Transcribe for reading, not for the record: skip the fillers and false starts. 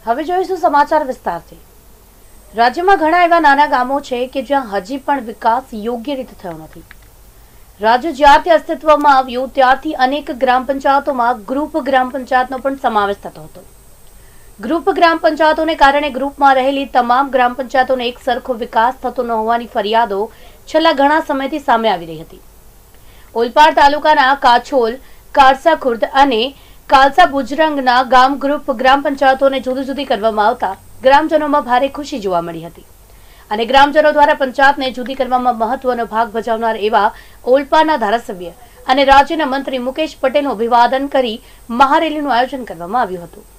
હવે જોઈશું સમાચાર વિસ્તારથી। રાજ્યમાં ઘણા એવા નાના ગામો છે કે જ્યાં હજી પણ વિકાસ યોગ્ય રીતે થયો નથી। રાજ્ય જ્યારથી અસ્તિત્વમાં આવ્યું ત્યારથી અનેક ગ્રામ પંચાયતોમાં ગ્રુપ ગ્રામ પંચાયતનો પણ સમાવેશ થતો હતો। ગ્રુપ ગ્રામ પંચાયતોને કારણે ગ્રુપમાં રહેલી તમામ ગ્રામ પંચાયતોનો એક સરખો વિકાસ થતો ન હોવાની ફરિયાદો છેલ્લા ઘણા સમયથી સામે આવી રહી હતી। ઓલપાડ તાલુકાના કાછોલ, કારસા ખુર્દ અને કાલસા બુજરંગના ગામ ગ્રુપ ગ્રામ પંચાયતોને જુદી જુદી કરવામાં આવતા ગ્રામજનોમાં ભારે ખુશી જોવા મળી હતી અને ગ્રામજનો દ્વારા પંચાયતને જુદી કરવામાં મહત્વનો ભાગ ભજવનાર એવા ઓલપાડના ધારાસભ્ય અને રાજ્યના મંત્રી મુકેશ પટેલનું અભિવાદન કરી મહારેલીનું આયોજન કરવામાં આવ્યું હતું।